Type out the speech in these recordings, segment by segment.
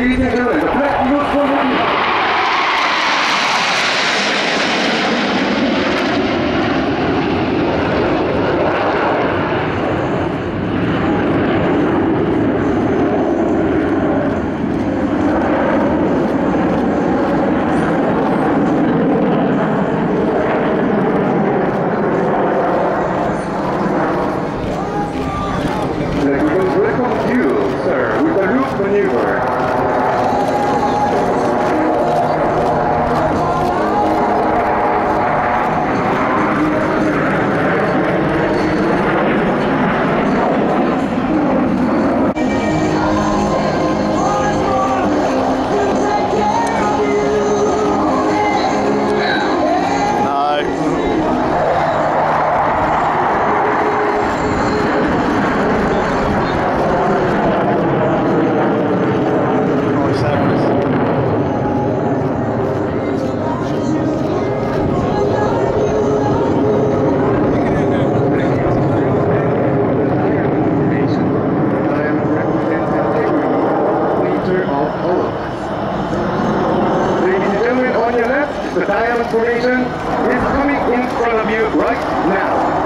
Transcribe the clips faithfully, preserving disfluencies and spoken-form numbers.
Ladies and gentlemen, the Black Eagles formation. The diamond formation is coming in front of you right now.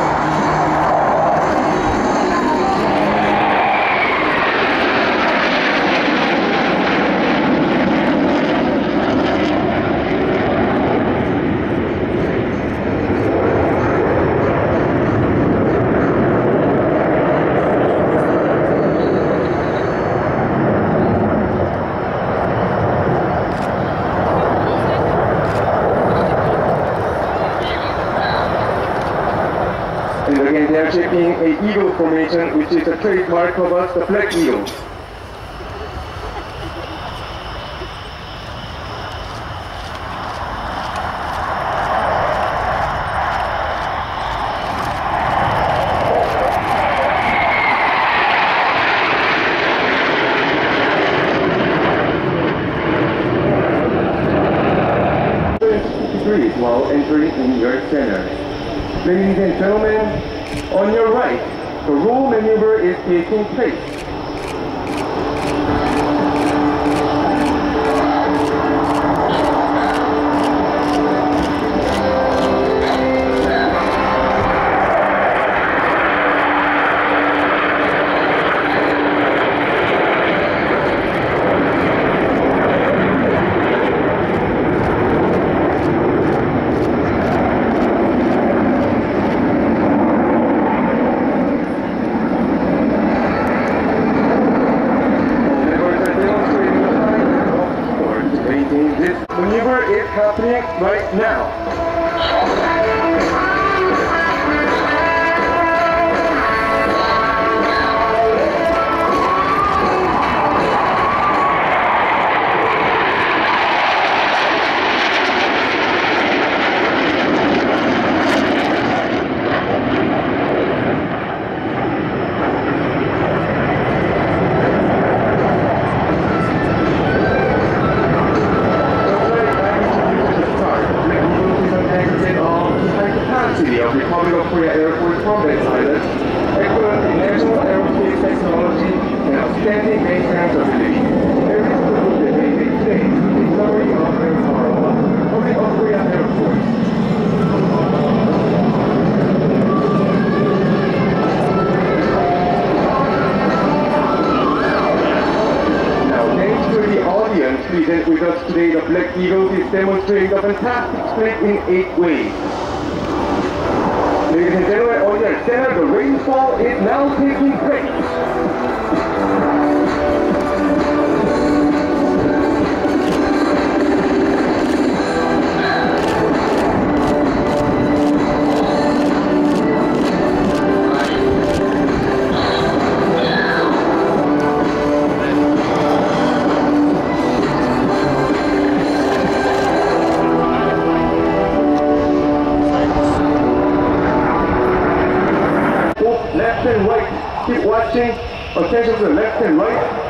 And again, they are shaping a eagle formation, which is a trademark of us, the Black Eagles. Degrees while entering in your center. Ladies and gentlemen, on your right, the roll maneuver is taking place. This maneuver is happening right now. Of Republic of Korea Airport from Beech Island, excellent in national aerospace technology and outstanding maintenance ability. There is the book that they make today, a summary of their Republic of Korea Airport. Now, thanks to the audience present with us today, the Black Eagles is demonstrating a fantastic split in eight ways. Ladies and gentlemen, on your center, the rainfall is now taking place. Left and right, keep watching, attention to the left and right.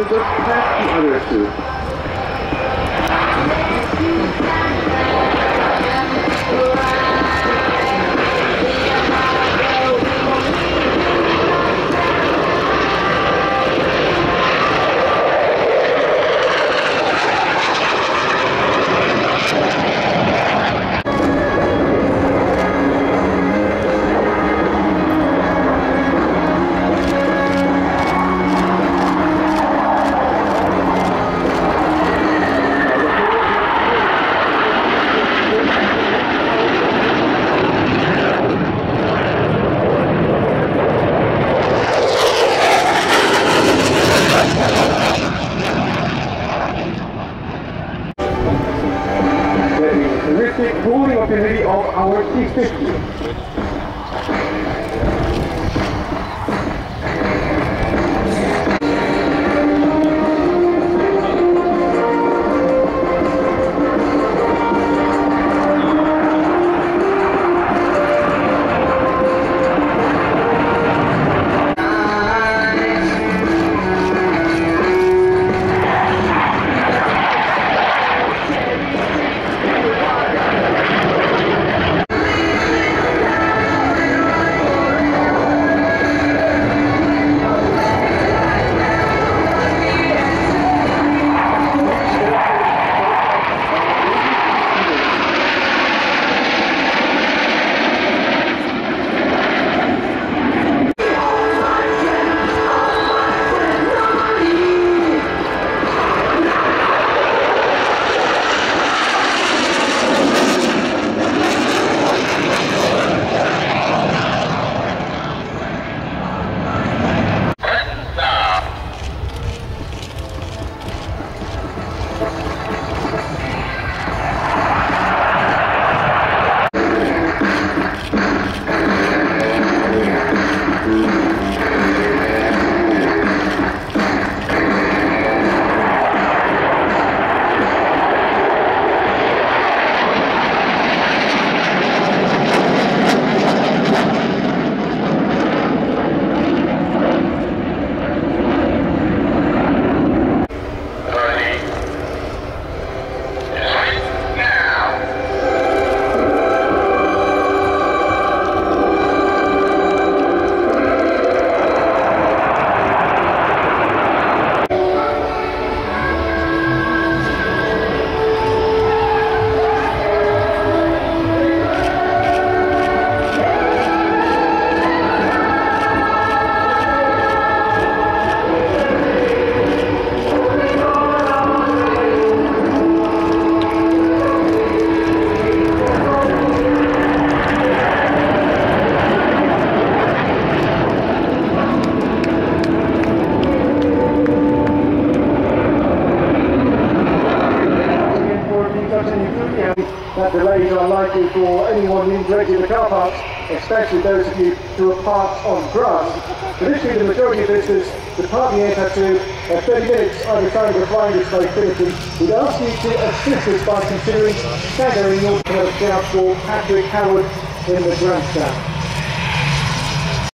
just past the other two. Terrific cooling ability of our T fifty. That delays are likely for anyone interacting in the car parks, especially those of you who are parked on grass. Traditionally, the majority of visitors depart the airport to uh, thirty minutes either side of the flying display Philippines. We'd ask you to assist us by considering staggering your ground for Patrick Howard in the grandstand.